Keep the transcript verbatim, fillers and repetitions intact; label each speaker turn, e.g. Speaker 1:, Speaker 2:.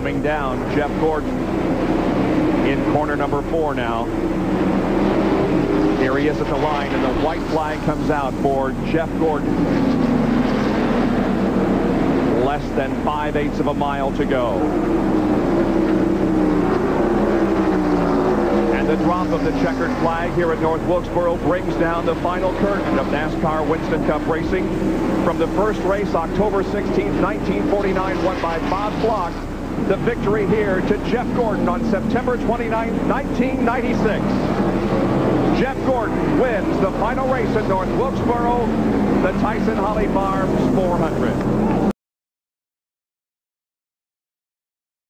Speaker 1: Coming down, Jeff Gordon in corner number four now. Here he is at the line, and the white flag comes out for Jeff Gordon. Less than five-eighths of a mile to go. And the drop of the checkered flag here at North Wilkesboro brings down the final curtain of NASCAR Winston Cup racing. From the first race, October sixteenth, nineteen forty-nine, won by Bob Block. The victory here to Jeff Gordon on September twenty-ninth, nineteen ninety-six. Jeff Gordon wins the final race at North Wilkesboro, the Tyson Holly Farms four hundred.